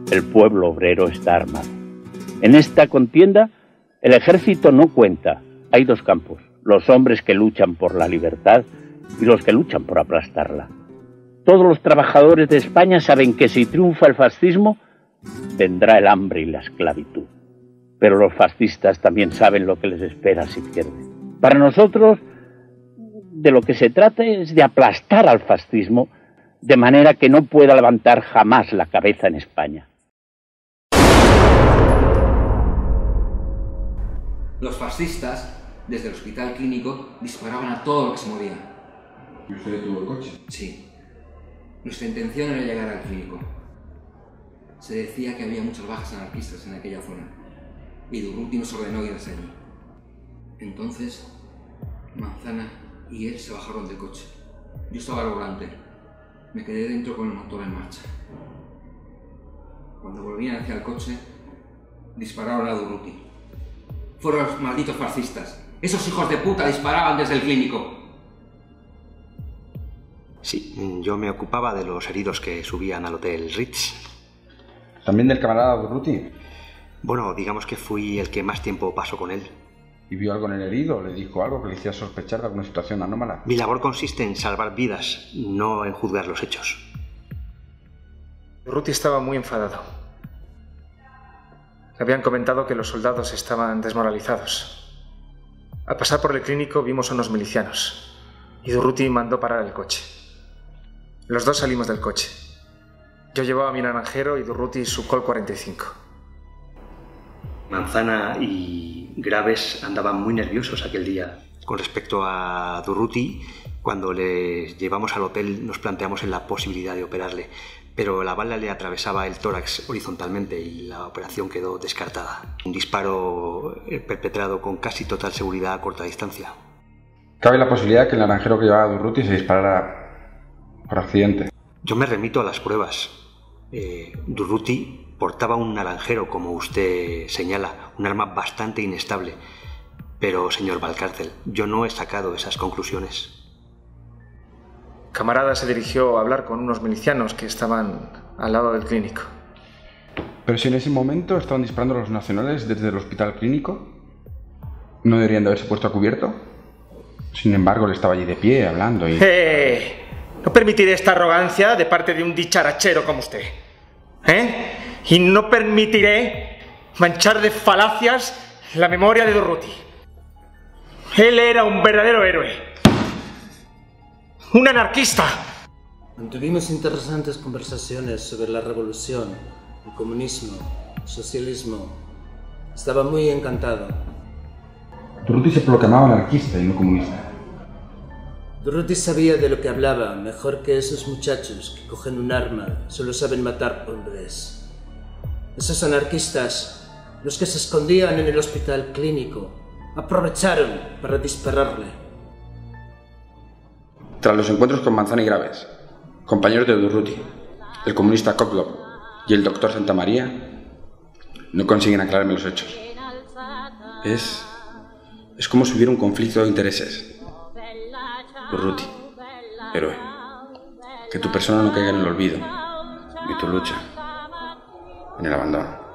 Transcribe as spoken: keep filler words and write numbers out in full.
el pueblo obrero está armado. En esta contienda, el ejército no cuenta. Hay dos campos, los hombres que luchan por la libertad y los que luchan por aplastarla. Todos los trabajadores de España saben que si triunfa el fascismo, vendrá el hambre y la esclavitud. Pero los fascistas también saben lo que les espera si pierden. Para nosotros, de lo que se trata es de aplastar al fascismo de manera que no pueda levantar jamás la cabeza en España. Los fascistas, desde el hospital clínico, disparaban a todo lo que se movía. ¿Y usted detuvo el coche? Sí. Nuestra intención era llegar al clínico. Se decía que había muchas bajas anarquistas en aquella zona, y Durruti nos ordenó ir hacia allí. Entonces, Manzana y él se bajaron del coche. Yo estaba al volante. Me quedé dentro con el motor en marcha. Cuando volvían hacia el coche, dispararon a Durruti. Fueron los malditos fascistas. Esos hijos de puta disparaban desde el clínico. Sí, yo me ocupaba de los heridos que subían al Hotel Ritz. ¿También del camarada Durruti? Bueno, digamos que fui el que más tiempo pasó con él. ¿Y vio algo en el herido? ¿Le dijo algo que le hiciera sospechar de alguna situación anómala? Mi labor consiste en salvar vidas, no en juzgar los hechos. Durruti estaba muy enfadado. Le habían comentado que los soldados estaban desmoralizados. Al pasar por el clínico vimos a unos milicianos y Durruti mandó parar el coche. Los dos salimos del coche. Yo llevaba mi naranjero y Durruti su Colt cuarenta y cinco. Manzana y Graves andaban muy nerviosos aquel día. Con respecto a Durruti, cuando le llevamos al hotel nos planteamos en la posibilidad de operarle, pero la bala le atravesaba el tórax horizontalmente y la operación quedó descartada. Un disparo perpetrado con casi total seguridad a corta distancia. ¿Cabe la posibilidad de que el naranjero que llevaba Durruti se disparara por accidente? Yo me remito a las pruebas. Eh, Durruti portaba un naranjero, como usted señala, un arma bastante inestable. Pero, señor Valcárcel, yo no he sacado esas conclusiones. Camarada se dirigió a hablar con unos milicianos que estaban al lado del clínico. Pero si en ese momento estaban disparando a los nacionales desde el hospital clínico, ¿no deberían de haberse puesto a cubierto? Sin embargo, él estaba allí de pie, hablando y... ¡Eh! No permitiré esta arrogancia de parte de un dicharachero como usted. ¿Eh? Y no permitiré manchar de falacias la memoria de Durruti. Él era un verdadero héroe. ¡Un anarquista! Mantuvimos interesantes conversaciones sobre la revolución, el comunismo, el socialismo. Estaba muy encantado. Durruti se proclamaba anarquista y no comunista. Durruti sabía de lo que hablaba, mejor que esos muchachos que cogen un arma, solo saben matar hombres. Esos anarquistas, los que se escondían en el hospital clínico, aprovecharon para dispararle. Tras los encuentros con Manzana y Graves, compañeros de Durruti, el comunista Koklov y el doctor Santamaría, no consiguen aclararme los hechos. Es... es como si hubiera un conflicto de intereses. Durruti, héroe, que tu persona no caiga en el olvido, ni tu lucha en el abandono.